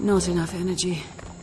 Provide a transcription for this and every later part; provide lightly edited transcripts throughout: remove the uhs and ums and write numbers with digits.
Not enough energy.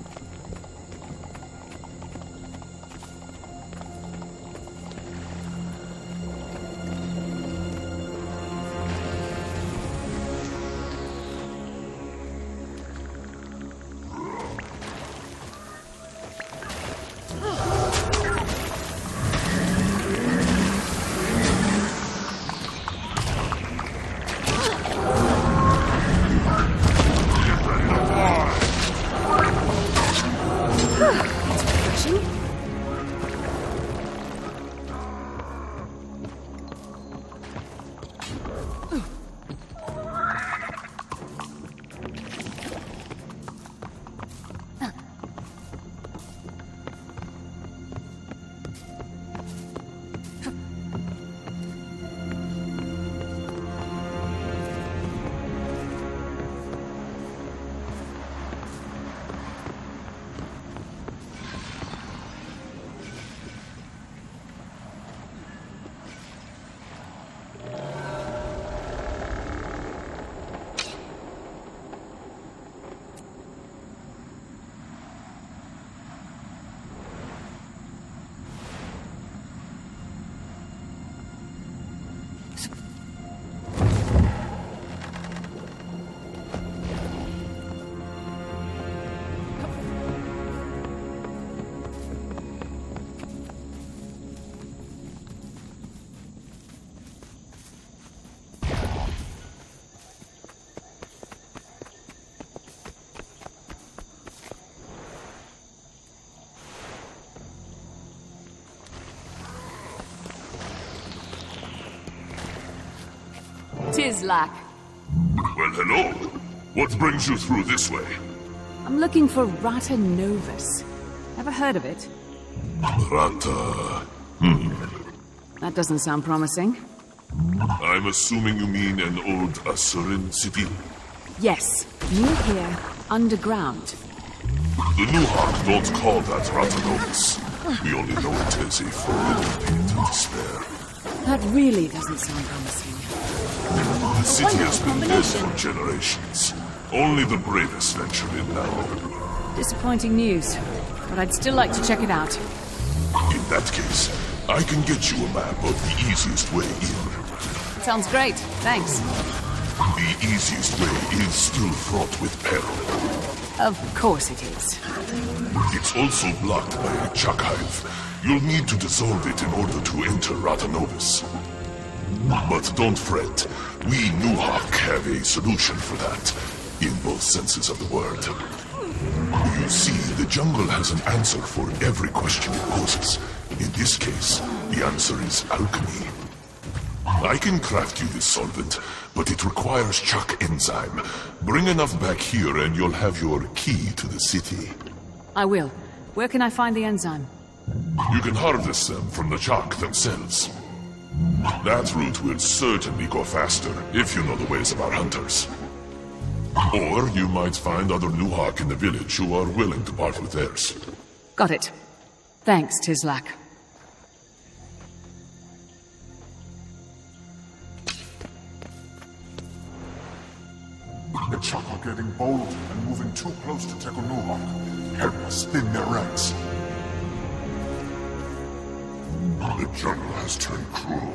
Tizlak. Well, hello. What brings you through this way? I'm looking for Rata Novus. Ever heard of it? Rata... That doesn't sound promising. I'm assuming you mean an old Asuran city? Yes, near here, underground. The Nuhak don't call that Rata Novus. We only know it as a forbidden pit of despair. That really doesn't sound promising. The city has been dead for generations. Only the bravest venture in now. Disappointing news, but I'd still like to check it out. In that case, I can get you a map of the easiest way in. Sounds great, thanks. The easiest way is still fraught with peril. Of course it is. It's also blocked by a Chuck hive. You'll need to dissolve it in order to enter Rata Novus. But don't fret. We Nuhak have a solution for that, in both senses of the word. You see, the jungle has an answer for every question it poses. In this case, the answer is alchemy. I can craft you this solvent, but it requires Chuck enzyme. Bring enough back here and you'll have your key to the city. I will. Where can I find the enzyme? You can harvest them from the Chuck themselves. That route will certainly go faster, if you know the ways of our hunters. Or you might find other Nuhak in the village who are willing to part with theirs. Got it. Thanks, Tizlak. The Chuck are getting bold and moving too close to Teku Nuhak. Help us thin their ranks. The jungle has turned cruel.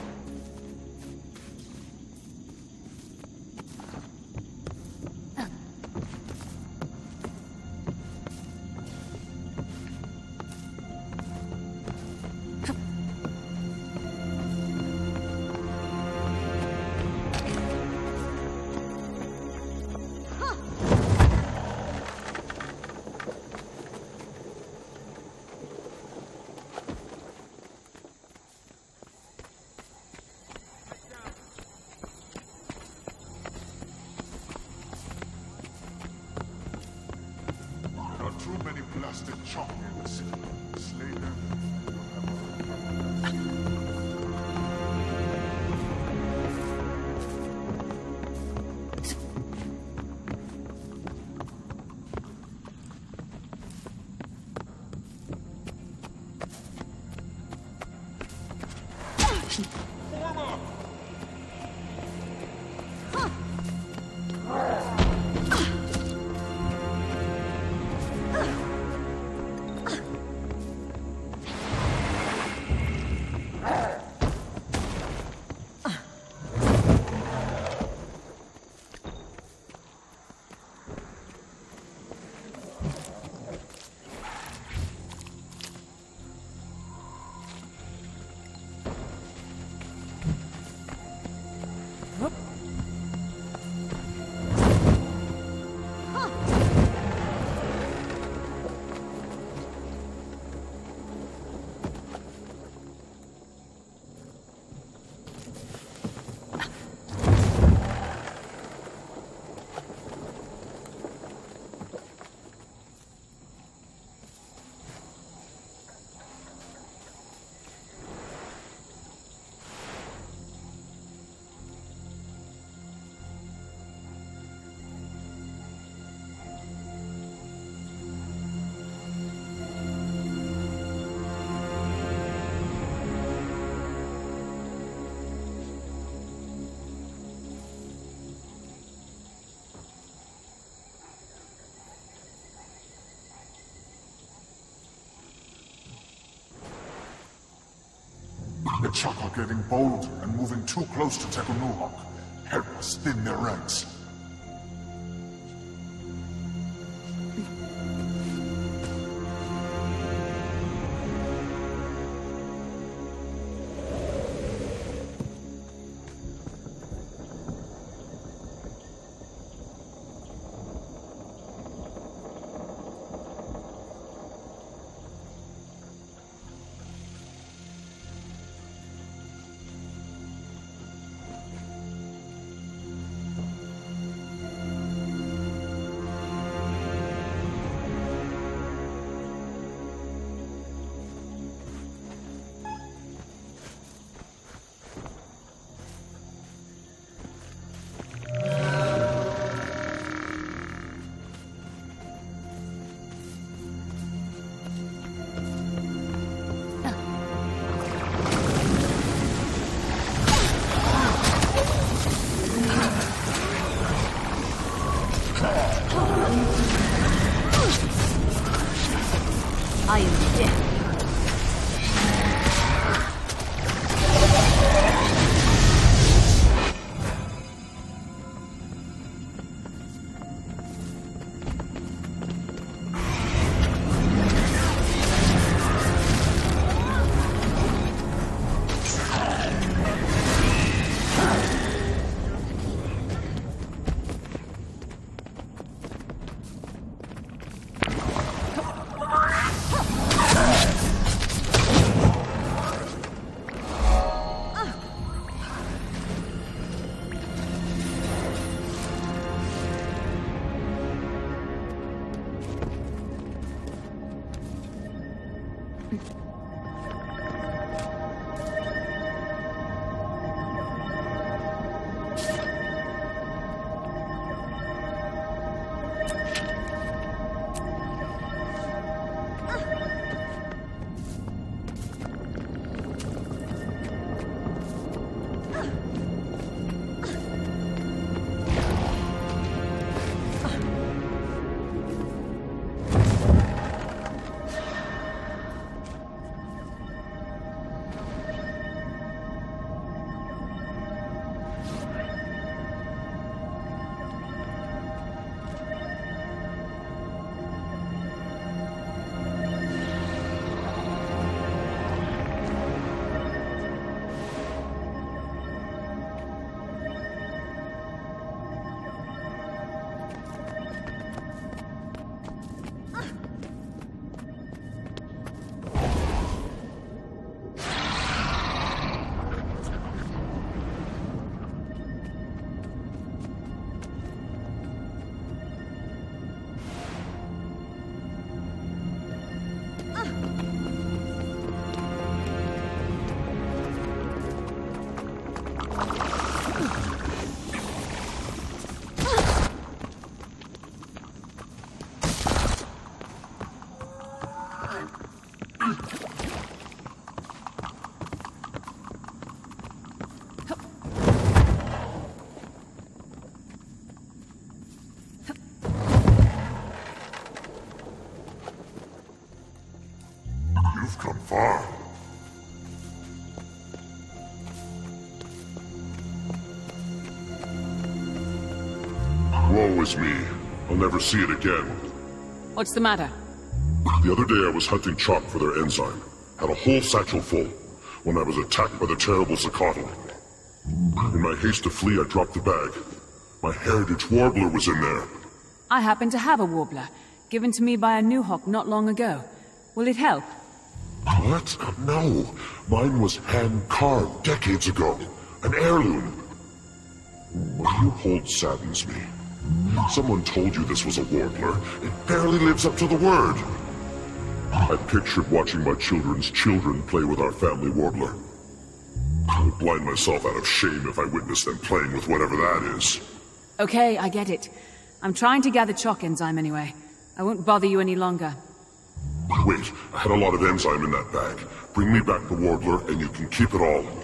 Too many blasted Chuck in the city. Slay them. The Chuck are getting bold and moving too close to Teco Nuhawk. Help us thin their ranks. I am dead. You've come far. Woe is me. I'll never see it again. What's the matter? The other day I was hunting chalk for their enzyme. Had a whole satchel full when I was attacked by the terrible Zacatl. In my haste to flee, I dropped the bag. My heritage warbler was in there. I happen to have a warbler, given to me by a Nuhawk not long ago. Will it help? What? No. Mine was hand-carved decades ago. An heirloom. What you hold saddens me. Someone told you this was a warbler. It barely lives up to the word. I pictured watching my children's children play with our family warbler. I would blind myself out of shame if I witnessed them playing with whatever that is. Okay, I get it. I'm trying to gather chalk enzyme anyway. I won't bother you any longer. Wait, I had a lot of enzyme in that bag. Bring me back the warbler and you can keep it all.